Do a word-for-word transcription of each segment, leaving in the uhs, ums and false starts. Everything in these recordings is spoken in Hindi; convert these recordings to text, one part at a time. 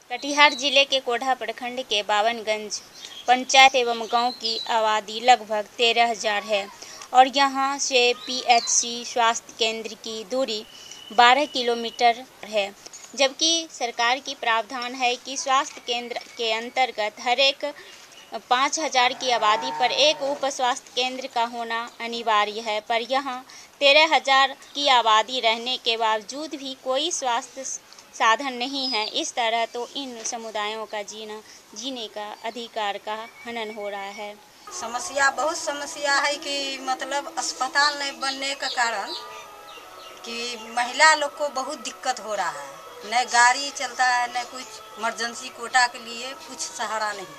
कटिहार जिले के कोढ़ा प्रखंड के बावनगंज पंचायत एवं गांव की आबादी लगभग तेरह हजार है और यहां से पीएचसी स्वास्थ्य केंद्र की दूरी बारह किलोमीटर है। जबकि सरकार की प्रावधान है कि स्वास्थ्य केंद्र के अंतर्गत हर एक पाँच हजार की आबादी पर एक उप स्वास्थ्य केंद्र का होना अनिवार्य है, पर यहाँ तेरह हजार की आबादी रहने के बावजूद भी कोई स्वास्थ्य साधन नहीं है। इस तरह तो इन समुदायों का जीना जीने का अधिकार का हनन हो रहा है। समस्या बहुत समस्या है कि मतलब अस्पताल नहीं बनने के कारण कि महिला लोग को बहुत दिक्कत हो रहा है। न गाड़ी चलता है, न कुछ इमरजेंसी कोटा के लिए कुछ सहारा नहीं।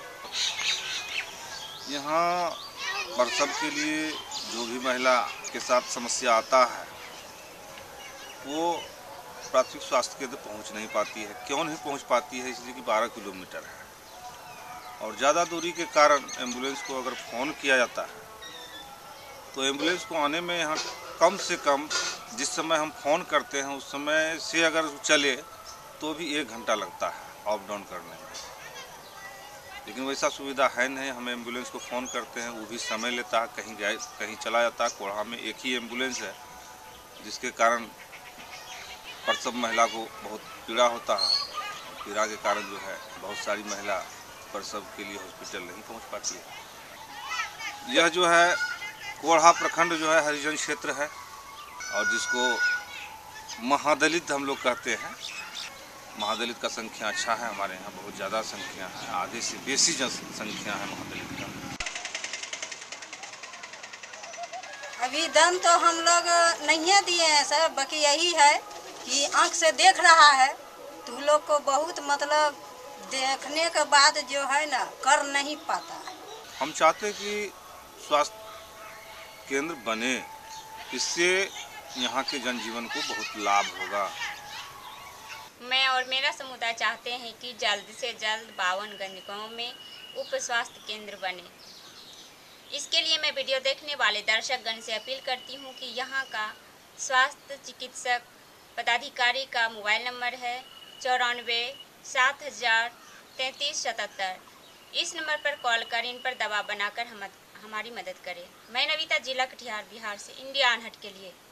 यहाँ प्रसव के लिए जो भी महिला के साथ समस्या आता है वो प्राथमिक स्वास्थ्य केंद्र पहुँच नहीं पाती है। क्यों नहीं पहुँच पाती है? इसलिए कि बारह किलोमीटर है और ज़्यादा दूरी के कारण एम्बुलेंस को अगर फ़ोन किया जाता है तो एम्बुलेंस को आने में यहाँ कम से कम जिस समय हम फ़ोन करते हैं उस समय से अगर चले तो भी एक घंटा लगता है अप डाउन करने में। लेकिन वैसा सुविधा है नहीं। हम एम्बुलेंस को फ़ोन करते हैं वो भी समय लेता है, कहीं जाए कहीं चला जाता है। कोढ़ा में एक ही एम्बुलेंस है जिसके कारण प्रसव महिला को बहुत पीड़ा होता है। पीड़ा के कारण जो है बहुत सारी महिला प्रसव के लिए हॉस्पिटल नहीं पहुंच पाती है। यह जो है कोढ़ा प्रखंड जो है हरिजन क्षेत्र है और जिसको महादलित हम लोग कहते हैं। महादलित का संख्या अच्छा है, हमारे यहाँ बहुत ज़्यादा संख्या है, आधे से बेसी जनसंख्या है महादलित का। अभी दम तो हम लोग नहीं दिए हैं सर, बाकी यही है कि आँख से देख रहा है तो लोग को बहुत मतलब देखने के बाद जो है ना कर नहीं पाता है। हम चाहते कि स्वास्थ्य केंद्र बने, इससे यहाँ के जनजीवन को बहुत लाभ होगा। मैं और मेरा समुदाय चाहते हैं कि जल्द से जल्द बावनगंज गांव में उप स्वास्थ्य केंद्र बने। इसके लिए मैं वीडियो देखने वाले दर्शकगण से अपील करती हूं कि यहां का स्वास्थ्य चिकित्सक पदाधिकारी का मोबाइल नंबर है चौरानवे सात हजार तैंतीस सतहत्तर। इस नंबर पर कॉल कर इन पर दबाव बनाकर हम हमारी मदद करें। मैं नविता, जिला कटिहार, बिहार से इंडिया अनहट के लिए।